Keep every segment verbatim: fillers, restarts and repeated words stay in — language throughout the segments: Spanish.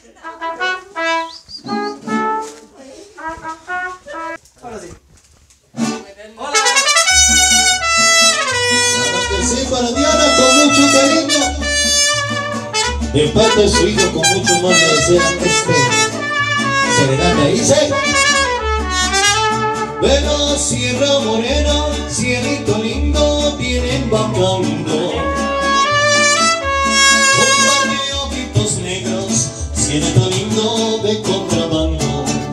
Ahora sí. Hola. Sí, para Diana con mucho cariño. De parte de su hijo con mucho más le desean este serenata. Dice: de la Sierra Morena, cielito lindo, vienen bajando. Un par de ojitos negros, cielito lindo de contrabando.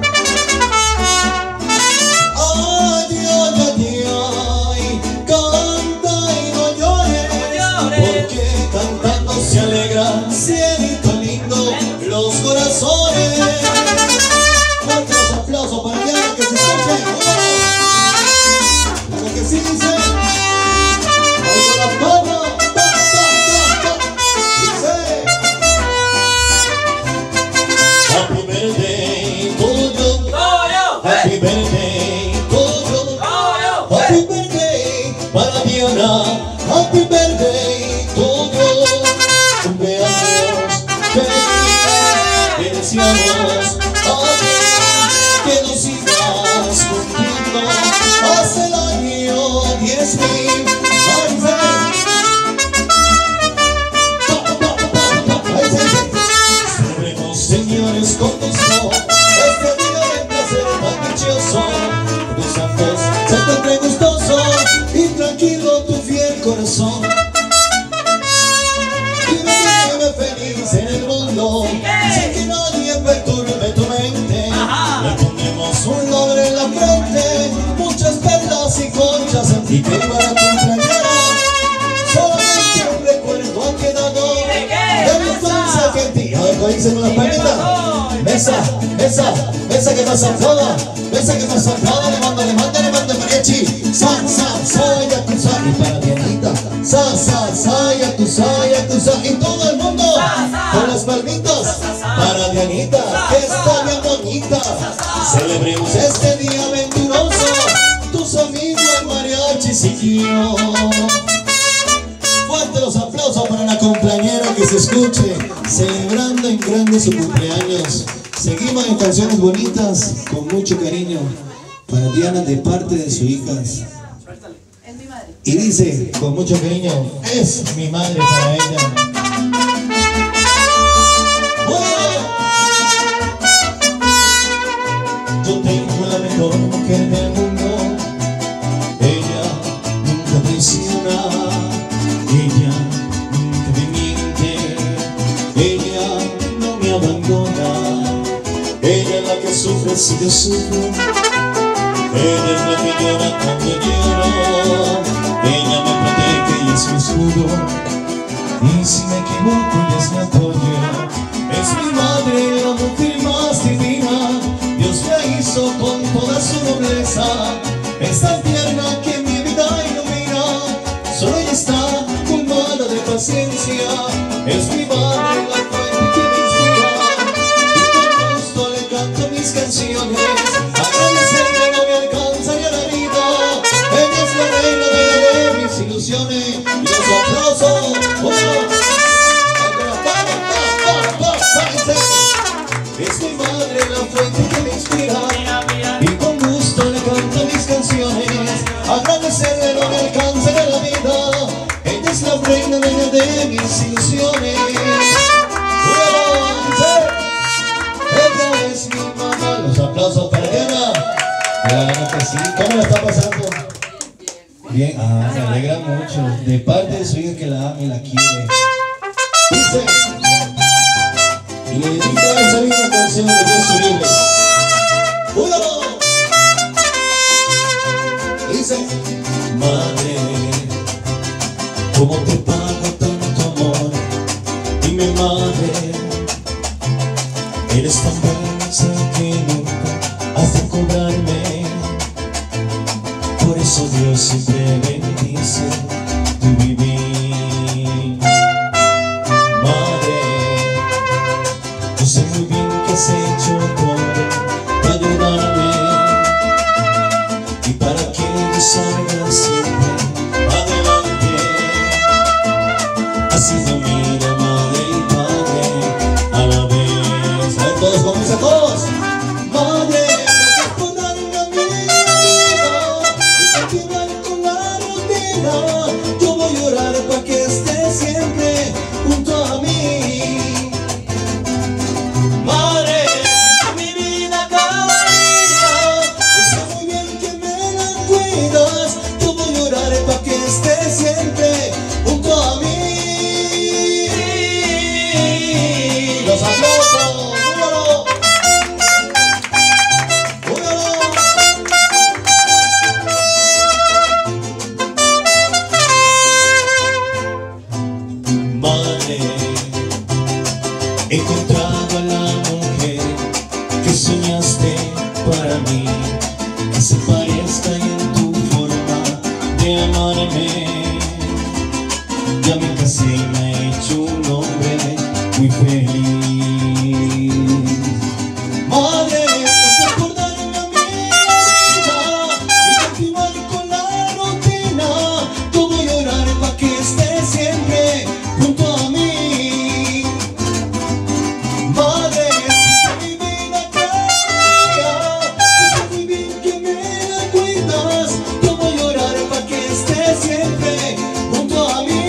Ay, ay, ay, ay, canta y no llores, porque cantando se alegra, cielito lindo, los corazones. Fuertes los aplausos para Diana, que se escuchen. Para que sí dice. Ahí con las manos. Ta, ta, ta, ta. Dice: Happy birthday to you. Happy birthday to you. Happy birthday para Diana. Happy birthday to you. Cumpleaños feliz. Te deseamos a ti que nos sigas cumpliendo hasta el año diez mil. Celebremos, señores, con gusto este día de placer tan dichoso. Tus santos se encuentre gustoso y tranquilo tu fiel corazón. Vive feliz en el mundo, sin que nadie perturbe tu mente. Le pondremos un logro en la frente, muchas perlas y conchas en ti. Que para tu cumpleañera solamente un recuerdo ha quedado de la infancia que en ti. A ver, ¿cómo dicen con las palmitas? Besa, besa, besa que pasa toda, besa que pasa toda. Le mando, le mando, le mando mariachi. Sa, sa, sa, ya tu sa. Y para Dianita, sa, sa, sa, ya tu sa, ya tu sa. Y todo el mundo con las palmitas para Dianita, que está bien bonita. Celebremos este día venturoso, tus amigos el mariachi siguió. Fuerte los aplausos para la cumpleañera, que se escuche celebrando en grande su cumpleaños. Seguimos en canciones bonitas con mucho cariño para Diana de parte de sus hijas. Es mi madre. Y dice con mucho cariño: es mi madre para ella. Yo tengo la mejor mujer del mundo. Ella nunca traiciona, ella nunca me miente, ella no me abandona. Ella es la que sufre si yo sufro, ella es la que llora cuando lloro. Ella me protege y es mi escudo, y si me equivoco ella es mi apoyo. Es mi madre, la mujer más divina. Dios la hizo con toda su nobleza. Es tan tierna que mi vida ilumina. Solo ella está colmada de paciencia. Es mi madre, la fuente que me inspira. Y con gusto le canto mis canciones. Agradecerle no me alcanzaría la vida. Ella es la reina de, de mis ilusiones. Y los aplausos. Oh. Es mi madre la fuente que me inspira, y con gusto le canto mis canciones. Agradecerle no me alcanza en la vida. Ella es la reina de, de mis ilusiones. Ella es mi mamá. Los aplausos para Diana. Claro que sí. ¿Cómo la está pasando? Bien. Ah, me alegra mucho. De parte de su hija que la ama y la quiere. Dice: y le dedica esa misma canción de Dios libre. ¡Uno! Dice: madre, ¿cómo te pago tanto amor? Dime, madre, eres tan buena que nunca has de cobrarme. Por eso Dios siempre bendice tu vivir. Sé muy bien que has hecho todo para ayudarme y para que yo salga siempre adelante. Has sido mi madre y padre a la vez. madre. He encontrado a la mujer que soñaste para mí, que se parezca en tu forma de amarme. Ya me casé y me he hecho un hombre muy feliz. Madre, es acordarme a mi vida y continuar con la rutina. Todo llorar para que estés siempre junto a mí. Madre, si mi vida cambia, es muy bien que me la cuidas. Todo llorar para que estés siempre junto a mí.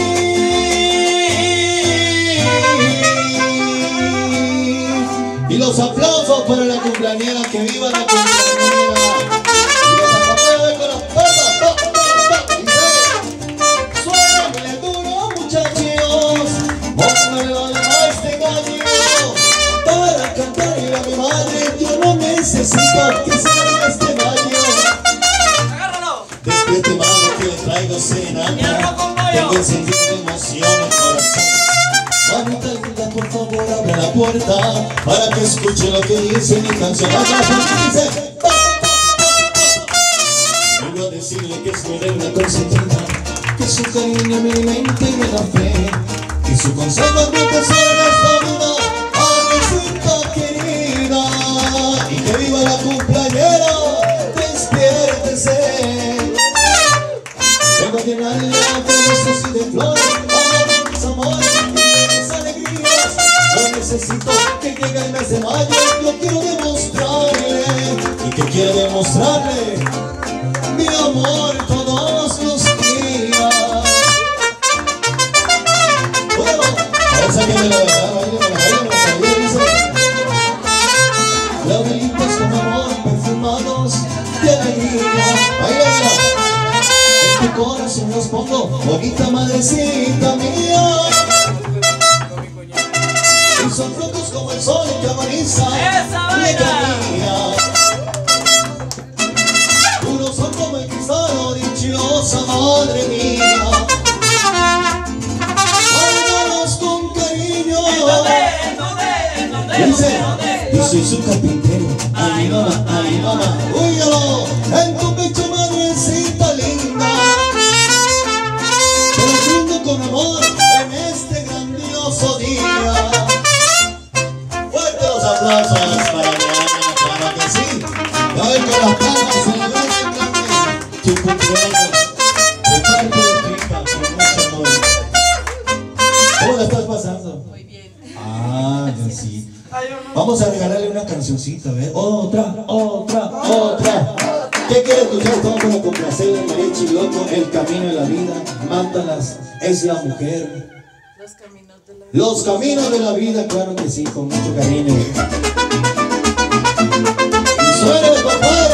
Y los aplausos para la cumpleañera, que viva la cumpleañera. Y los aplausos con las palmas, pa, pa, pa. Dice, suénale duro, muchachos, póngale a este gallo para cantarle a mi madre. Yo no necesito que salga este gallo. Agárralo. Despierte, madre, que le traigo serenata. Tengo encendido de emoción el corazón. Mamita linda, por favor, abre la puerta para que escuche lo que dice mi canción. Dice, pa, pa, pa, pa. Vengo a decirle que es mi reina consentida, que su cariño me alimenta y me da fe, que su consejo es mi tesoro en esta vida. Amiguita querida, y que viva la cumpleañera, despiértese. Vengo a llenarle de besos y de flores, amor, mis amores, mis alegrías. No necesito que llegue el mes de mayo, yo quiero demostrarle, y que quiero demostrarle mi amor todos los días. Bueno, esa que me la verdad, baile, baile, baile, dice. Laurelitos con amor perfumados de alegría. Baila, en tu corazón los pongo, bonita madrecita mía. Y son frutos como el sol que amaniza mi camina. Unos son como el cristal, oh, dichosa madre mía. Bailamos con cariño. Dice, yo soy su carpintero. Ay mamá, ay mamá, úyalo en tu pecho, madrecita linda. Te lo brindo con amor en este grandioso día. Fuerte los aplausos para Diana, claro que sí. Y hoy con las palmas celebrando tu cumpleaños de parte de tu hija con mucho amor. ¿Cómo la estás pasando? Muy bien. Ah, ya sí. Vamos a regalarle una cancioncita, ¿ves? Otra, otra, otra. ¿Qué quiere escuchar? Estamos para complacerle, mariachi loco, el camino de la vida. Mántalas, es la mujer. Los caminos de la vida. Los caminos de la vida, claro que sí, con mucho cariño. Y suena, compadre.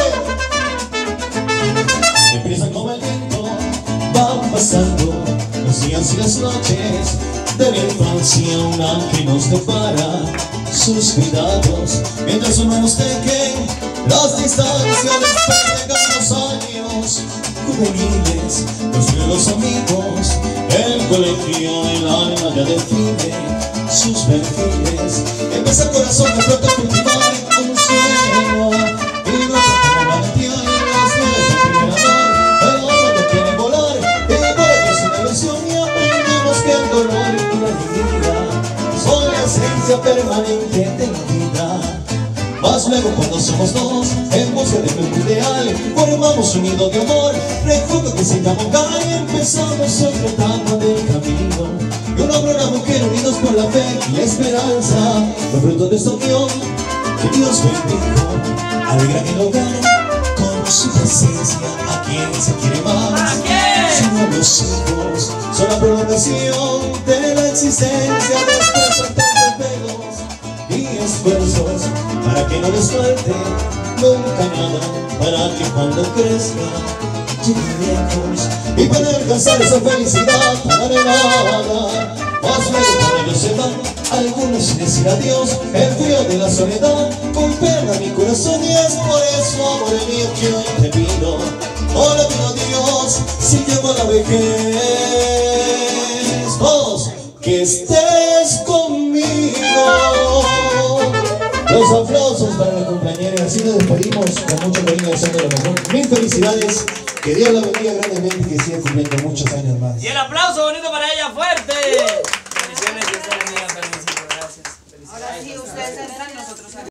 Empieza como el viento, van pasando los días y las noches de la infancia, una que nos depara sus cuidados, mientras sus manos tejen las distancias. Después llegan los años juveniles, los nuevos amigos, el colegio, el alma ya define sus perfiles. Empieza el corazón de pronto a cultivar un sueño, y no como valentía en las nubes del primer amor. El hombre que quiere volar, y por ello es una ilusión, y aprendemos que el dolor y la alegría son la esencia permanente de la vida. Más luego cuando somos dos, en busca de un ideal, formamos un nido de amor, refugio que se llama hogar, y empezamos otra etapa del camino. Y un hombre y una mujer unidos por la fe y la esperanza, los frutos de esta unión que Dios bendijo, alegran el hogar con su presencia. A quien se quiere más, son los hijos, son la prolongación de la existencia. Después de tantos velos y esfuerzos, para que no les falte nunca nada, para que cuando crezca llegue lejos y pueda alcanzar esa felicidad tan anhelada. Más luego cuando ellos se van, algunos sin decir adiós, el frío de la soledad golpea mi corazón, y es por eso, amor mío, que hoy te pido, oh le pido a Dios, si llego a la vejez, todos, que estés conmigo. Los aplausos para la compañera y así nos despedimos con mucho cariño, deseando lo mejor. Mil felicidades, que Dios la bendiga grandemente y que siga cumpliendo muchos años más. Y el aplauso bonito para ella, fuerte. Bendiciones, Dios te bendiga, permisito, gracias. Ahora sí, ustedes entran, nosotros salimos.